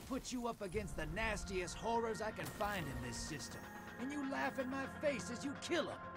put you up against the nastiest horrors I can find in this system, and you laugh in my face as you kill them.